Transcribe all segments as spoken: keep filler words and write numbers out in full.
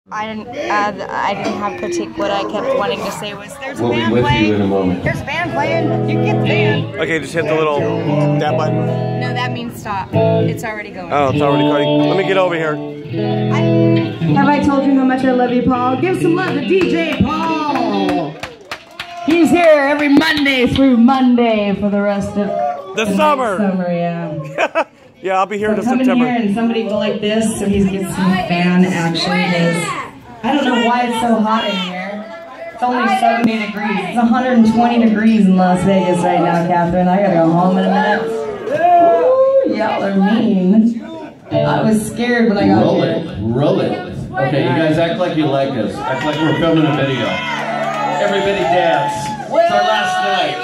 I didn't. Uh, I didn't have critique. What I kept wanting to say was, "There's a we'll band be with playing. You in a moment. There's a band playing. You can get the band." Okay, just hit the little that button. No, that means stop. It's already going. Oh, it's already going. Let me get over here. I, have I told you how much I love you, Paul? Give some love to D J Paul. He's here every Monday through Monday for the rest of the, the summer. Summer, yeah. Yeah, I'll be here so in come September. In here and somebody go like this, so he's getting some fan action. I don't know why it's so hot in here. It's only seventy degrees. It's one hundred twenty degrees in Las Vegas right now, Catherine. I gotta go home in a minute. Ooh, y'all are mean. I was scared when I got roll here. Roll it, roll it. Okay, you guys act like you like us. Act like we're filming a video. Everybody dance. It's our last night.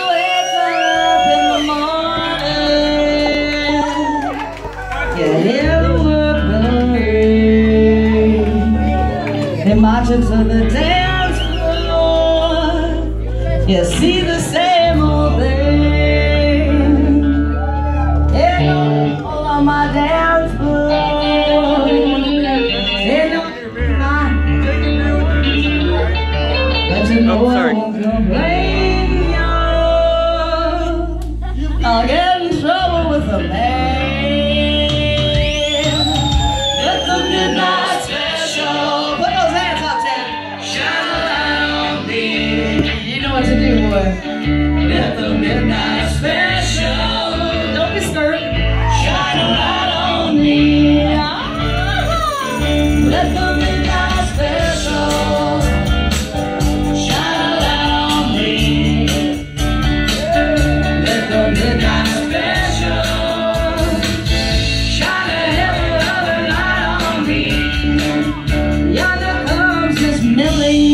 They march into the dance floor. You see the same old thing. Yeah, all on my dance floor. Yeah, but you know I won't complain, y'all. I'll get in trouble with the man. Let the midnight special. Don't be scared. Shine a light on me. Let the midnight special. Shine a light on me. Let the midnight special. Shine a heavy other light on me. Yonder comes Miss Millie.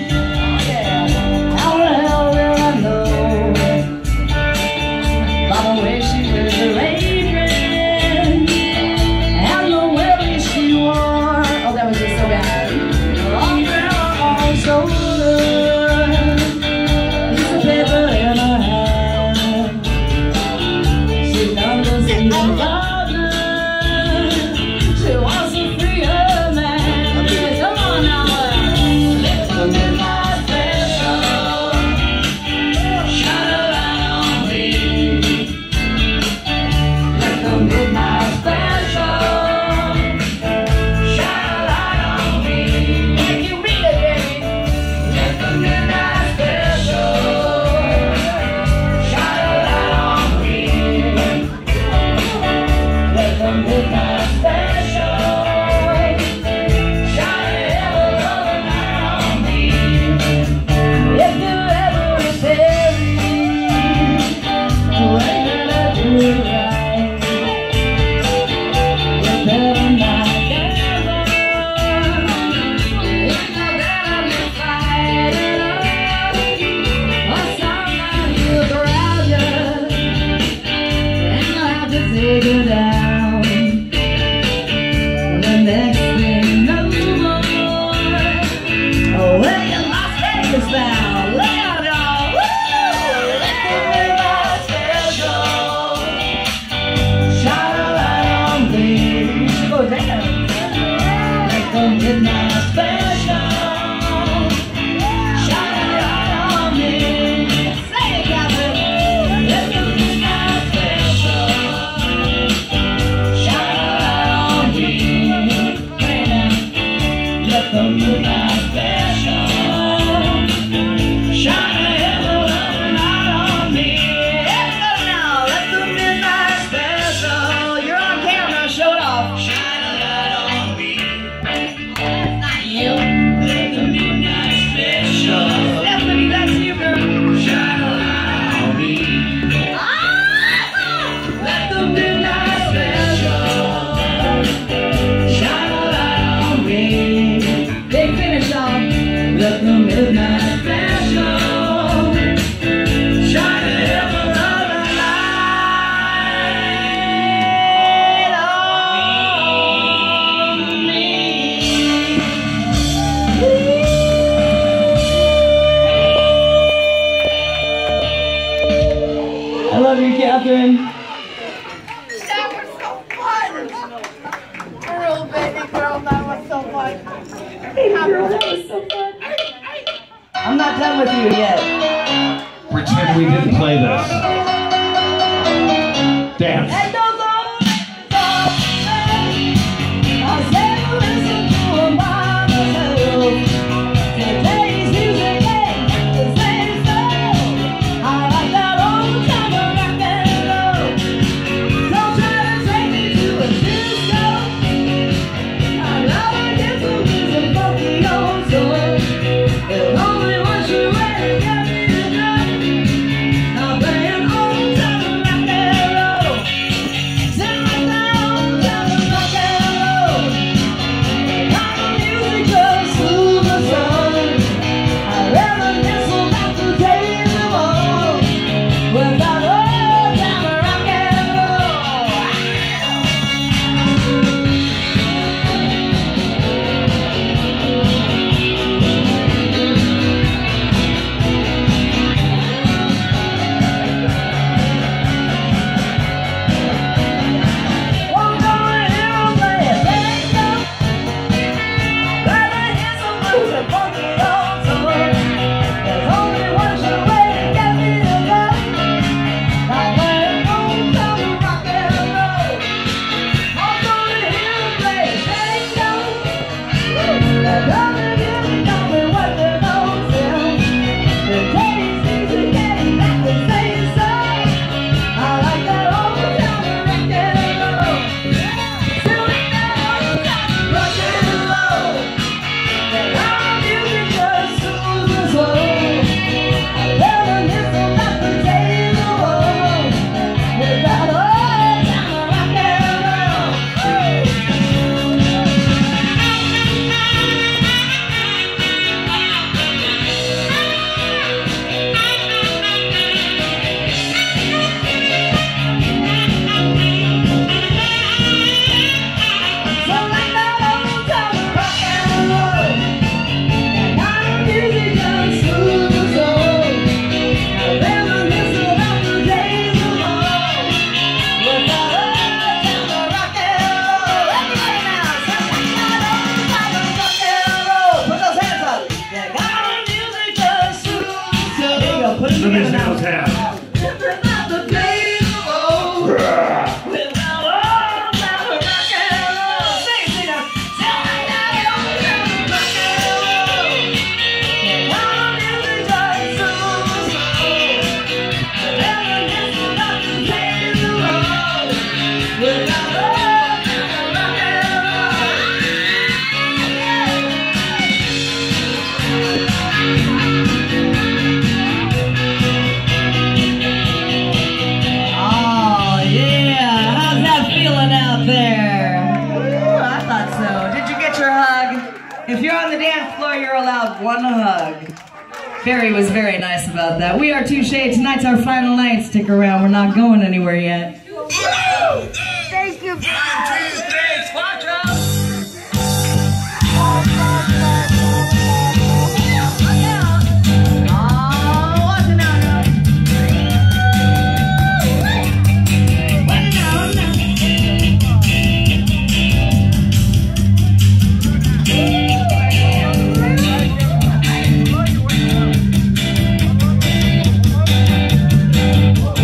I love you, Catherine. that was so fun. Real baby girl, that was so fun. Hey, girl, that was so fun. I'm not done with you yet. Pretend we didn't play this. Dance. And those are I said listen to a mama myself. Today's music ain't the same stuff. I like that old time rock and roll. Don't try to take me to a disco. I love it if you use a funky old soul. If only once you really get me to know. I'm playing old time rock and roll. Sing like that old time rock and roll. Kind of music just soothes my soul. I'd rather whistle back the days of old. Without old time rock and roll. Won't go in here and play a tango. Rather hear some blues and funky old soul. There's only one sure way to get me to go. I'm playing old time rock and roll. Won't go in here and play a tango. That doesn't really tell me what they know still. The days music getting back the same song. I like that old time rock and roll. Still like that old time rock and roll. That our music just soothes my soul. I'd rather whistle back the days of old. With that old time rock and roll. So like that old time rock and roll. That kind of music just soothes my soul. I'd rather whistle back the days of old. With that old time rock and roll. Everybody now, so like that old time rock and roll. Put those hands up. That kind of music just soothes my soul. There you go. Put it Let me together see now. those hands. About the days of old. With that old time rock and roll. Sing it, sing it. Sing like that old time rock and roll. That kind of music just soothes my soul. Never whistle back the days of old. With that old time rock and Oh yeah, how's that feeling out there? Ooh, I thought so. Did you get your hug? If you're on the dance floor, you're allowed one hug. Barry was very nice about that. We are Touche. Tonight's our final night. Stick around. We're not going anywhere yet. Thank you. Thanks. Watch out.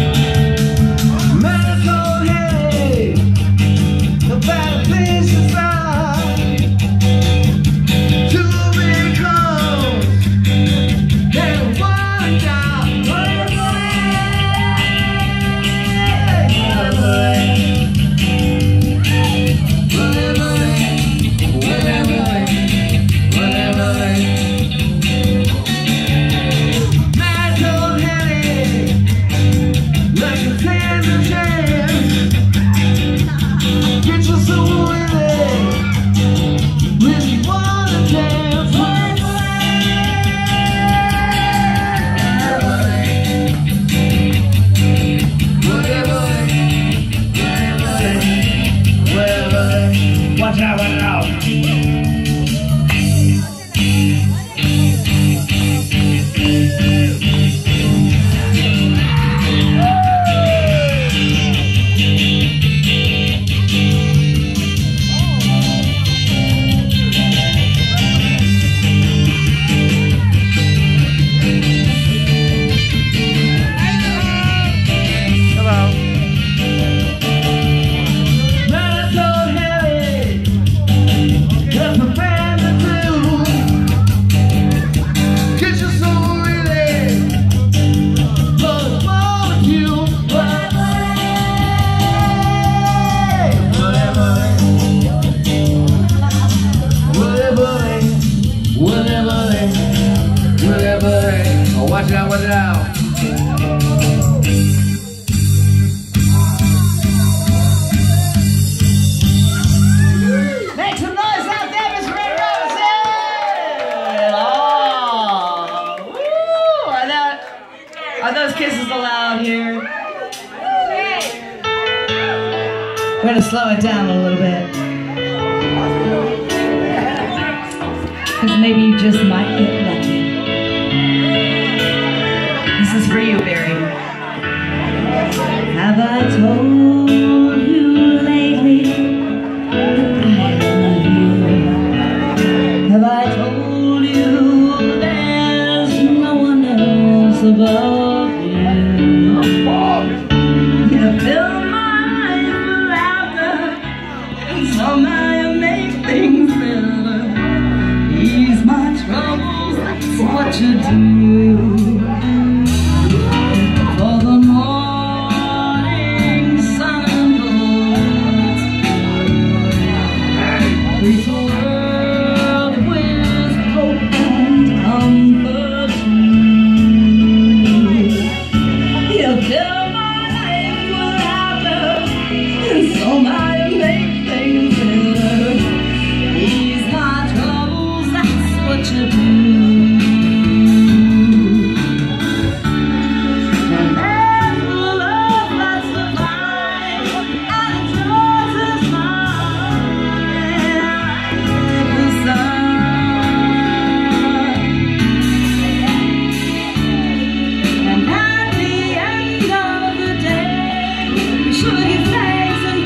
Medical, hey, the bad place is Whatever they, whatever they. Oh, watch out, watch out. Make some noise out there, Miss Ray Rosen! Oh, woo! Are that, are those kisses allowed here? We're gonna slow it down a little bit. Because maybe you just might get lucky. This is for you, Barry. Have I told you lately that I love you? Have I told you there's no one else above you? You fill my life with laughter, and somehow you make things better. Ease my troubles, that's what you do. For the morning sun goes, reach the world with hope and comfort. You fill my life with laughter, and somehow you make things better. Ease my troubles, that's what you do. And there's a love that's divine, and it's yours is mine, like the sun. And at the end of the day, we should give thanks and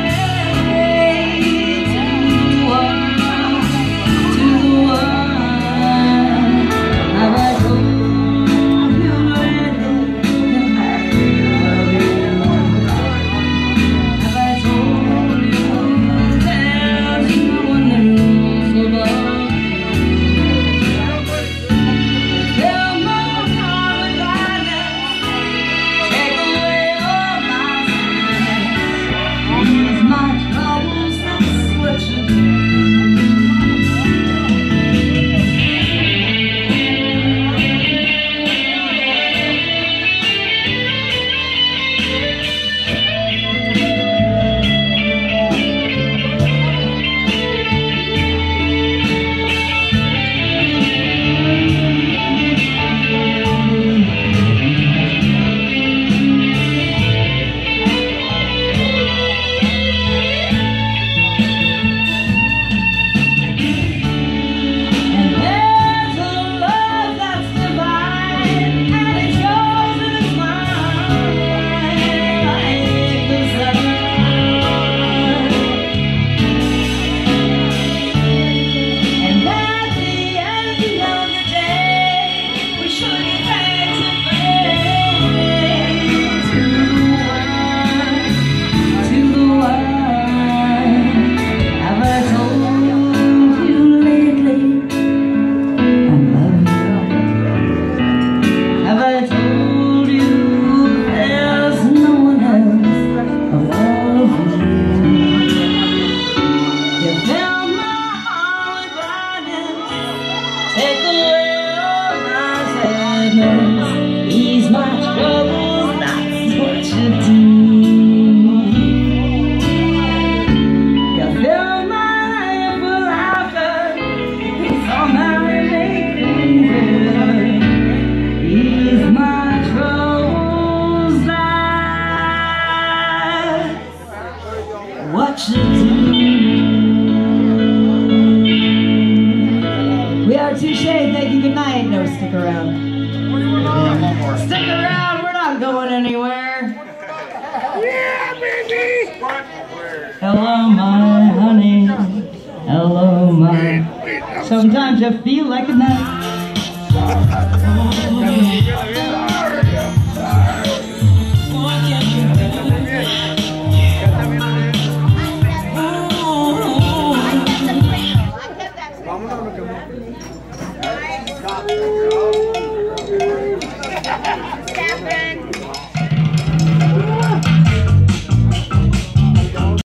praise to the one, to the one. Have I told you lately that I love you? Have I told you there's no one else above you? Fill my heart with gladness, take away all my sadness. Ease my troubles, that's what you do. And there's a love that's divine, and it's yours and it's mine, like the sun. And at the end of the day, we should give thanks and praise to the one, to the one. Have I told you lately I love you? Have I told you there's no one else above you? You fill my heart with gladness, take away all my sadness, ease my troubles, that's what you do. You fill my life with laughter, and somehow you make things better. Ease my troubles, that's what you do. We are Touche, thank you, good night. No, stick around. Stick around, we're not going anywhere. Yeah, baby! Hello, my honey. Hello, my. Sometimes I feel like a nut. Catherine.